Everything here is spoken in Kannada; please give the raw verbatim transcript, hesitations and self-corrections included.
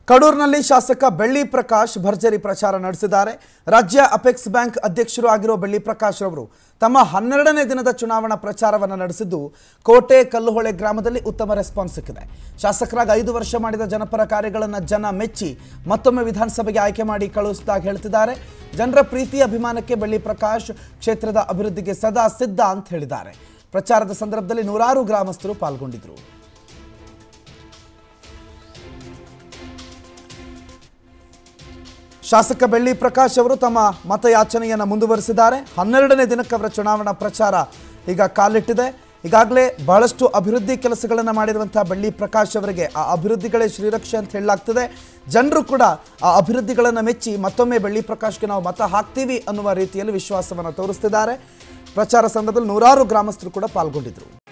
ಕಡೂರಿನಲ್ಲಿ ಶಾಸಕ ಬೆಳ್ಳಿ ಪ್ರಕಾಶ್ ಭರ್ಜರಿ ಪ್ರಚಾರ ನಡೆಸಿದ್ದಾರೆ. ರಾಜ್ಯ ಅಪೆಕ್ಸ್ ಬ್ಯಾಂಕ್ ಅಧ್ಯಕ್ಷರು ಆಗಿರುವ ಬೆಳ್ಳಿ ಪ್ರಕಾಶ್ ಅವರು ತಮ್ಮ ಹನ್ನೆರಡನೇ ದಿನದ ಚುನಾವಣಾ ಪ್ರಚಾರವನ್ನು ನಡೆಸಿದ್ದು ಕೋಟೆ ಕಲ್ಲುಹೊಳೆ ಗ್ರಾಮದಲ್ಲಿ ಉತ್ತಮ ರೆಸ್ಪಾನ್ಸ್ ಸಿಕ್ಕಿದೆ. ಶಾಸಕರಾಗಿ ಐದು ವರ್ಷ ಮಾಡಿದ ಜನಪರ ಕಾರ್ಯಗಳನ್ನು ಜನ ಮೆಚ್ಚಿ ಮತ್ತೊಮ್ಮೆ ವಿಧಾನಸಭೆಗೆ ಆಯ್ಕೆ ಮಾಡಿ ಕಳುಹಿಸಿದಾಗ ಹೇಳ್ತಿದ್ದಾರೆ. ಜನರ ಪ್ರೀತಿ ಅಭಿಮಾನಕ್ಕೆ ಬೆಳ್ಳಿ ಪ್ರಕಾಶ್ ಕ್ಷೇತ್ರದ ಅಭಿವೃದ್ಧಿಗೆ ಸದಾ ಸಿದ್ಧ ಅಂತ ಹೇಳಿದ್ದಾರೆ. ಪ್ರಚಾರದ ಸಂದರ್ಭದಲ್ಲಿ ನೂರಾರು ಗ್ರಾಮಸ್ಥರು ಪಾಲ್ಗೊಂಡಿದ್ದರು. ಶಾಸಕ ಬೆಳ್ಳಿ ಪ್ರಕಾಶ್ ಅವರು ತಮ್ಮ ಮತಯಾಚನೆಯನ್ನು ಮುಂದುವರಿಸಿದ್ದಾರೆ. ಹನ್ನೆರಡನೇ ದಿನಕ್ಕೆ ಅವರ ಚುನಾವಣಾ ಪ್ರಚಾರ ಈಗ ಕಾಲಿಟ್ಟಿದೆ. ಈಗಾಗಲೇ ಬಹಳಷ್ಟು ಅಭಿವೃದ್ಧಿ ಕೆಲಸಗಳನ್ನು ಮಾಡಿರುವಂತಹ ಬೆಳ್ಳಿ ಪ್ರಕಾಶ್ ಅವರಿಗೆ ಆ ಅಭಿವೃದ್ಧಿಗಳೇ ಶ್ರೀರಕ್ಷೆ ಅಂತ ಹೇಳಲಾಗ್ತದೆ. ಜನರು ಕೂಡ ಆ ಅಭಿವೃದ್ಧಿಗಳನ್ನು ಮೆಚ್ಚಿ ಮತ್ತೊಮ್ಮೆ ಬೆಳ್ಳಿ ಪ್ರಕಾಶ್ಗೆ ನಾವು ಮತ ಹಾಕ್ತೀವಿ ಅನ್ನುವ ರೀತಿಯಲ್ಲಿ ವಿಶ್ವಾಸವನ್ನು ತೋರಿಸ್ತಿದ್ದಾರೆ. ಪ್ರಚಾರ ಸಂದರ್ಭದಲ್ಲಿ ನೂರಾರು ಗ್ರಾಮಸ್ಥರು ಕೂಡ ಪಾಲ್ಗೊಂಡಿದ್ದರು.